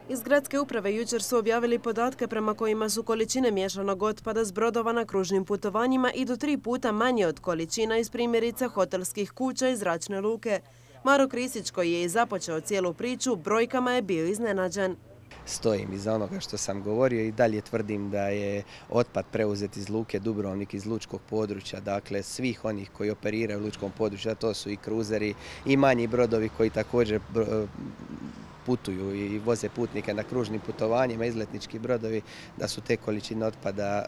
Iz gradske uprave jučer su objavili podatke prema kojima su količine miješanog otpada s brodova na kružnim putovanjima i do 3 puta manje od količina iz primjerice hotelskih kuća i zračne luke. Maro Krisić, koji je i započeo cijelu priču, brojkama je bio iznenađen. Stojim iza onoga što sam govorio i dalje tvrdim da je otpad preuzet iz luke Dubrovnik, iz lučkog područja, dakle svih onih koji operiraju u lučkom području, a to su i kruzeri i manji brodovi koji također putuju i voze putnike na kružnim putovanjima, izletnički brodovi, da su te količine otpada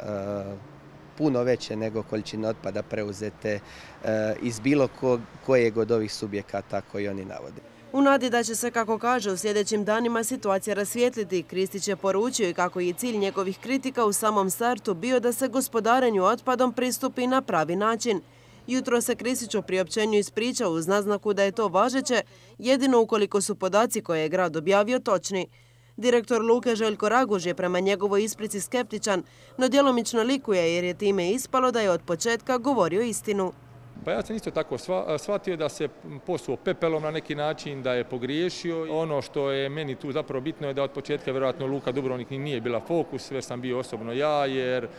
puno veće nego količine otpada preuzete iz bilo kojeg od ovih subjekata koji oni navode. U nadi da će se, kako kaže, u sljedećim danima situacija rasvijetliti, Kristić je poručio i kako je cilj njegovih kritika u samom startu bio da se gospodarenju otpadom pristupi na pravi način. Jutro se Kristić u priopćenju ispričao uz naznaku da je to važeće, jedino ukoliko su podaci koje je grad objavio točni. Direktor luke Željko Raguž je prema njegovoj isprici skeptičan, no djelomično likuje jer je time ispalo da je od početka govorio istinu. Pa ja sam isto tako shvatio da se posuo pepelom na neki način, da je pogriješio. Ono što je meni tu zapravo bitno je da od početka vjerojatno luka Dubrovnik nije bila fokus, već sam bio osobno ja, jer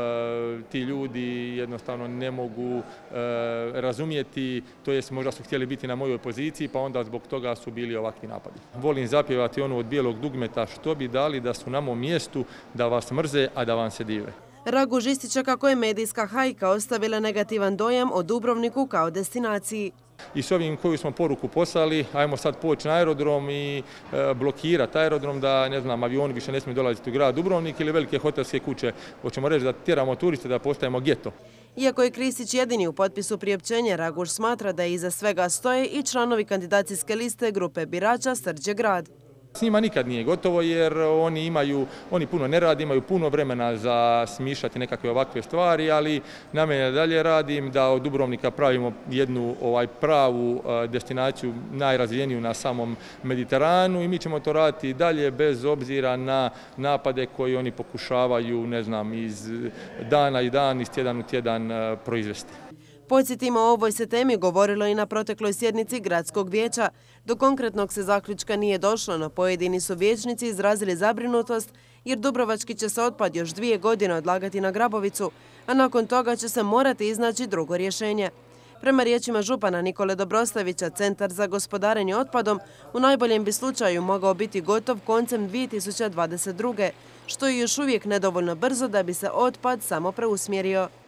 ti ljudi jednostavno ne mogu razumjeti, to jest možda su htjeli biti na mojoj poziciji, pa onda zbog toga su bili ovakvi napadi. Volim zapjevati ono od bijelog dugmeta, što bi dali da su na mom mjestu, da vas mrze, a da vam se dive. Raguž ističe kako je medijska hajka ostavila negativan dojam o Dubrovniku kao destinaciji. I s ovim koju smo poruku poslali, ajmo sad poći na aerodrom i blokirati aerodrom da, ne znam, avioni više ne smiju dolaziti u grad Dubrovnik ili velike hotelske kuće. Hoćemo reći da tjeramo turiste da postajemo geto. Iako je Kristić jedini u potpisu priopćenja, Raguž smatra da iza svega stoje i članovi kandidacijske liste grupe birača Srđe grad. S njima nikad nije gotovo jer oni puno ne rade, imaju puno vremena za smišljati nekakve ovakve stvari, ali na mene dalje radim da od Dubrovnika pravimo jednu pravu destinaciju najrazvijeniju na samom Mediteranu i mi ćemo to raditi i dalje bez obzira na napade koji oni pokušavaju, ne znam, iz dana i dan, iz tjedan u tjedan proizvesti. Podsjetimo, o ovoj se temi govorilo i na protekloj sjednici gradskog vijeća. Do konkretnog se zaključka nije došlo, no pojedini su vijećnici izrazili zabrinutost jer dubrovački će se otpad još 2 godine odlagati na Grabovicu, a nakon toga će se morati iznaći drugo rješenje. Prema riječima župana Nikole Dobrostavića, Centar za gospodarenje otpadom u najboljem bi slučaju mogao biti gotov koncem 2022. što je još uvijek nedovoljno brzo da bi se otpad samo preusmjerio.